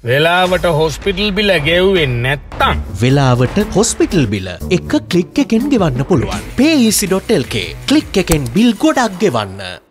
වෙලාවට හොස්පිටල් බිල ගෙව්වෙන්නේ නැත්තම් වෙලාවට හොස්පිටල් බිල එක ක්ලික් එකෙන් ගෙවන්න පුළුවන්. payEasy.lk ක්ලික් එකෙන් බිල් ගොඩක් ගෙවන්න.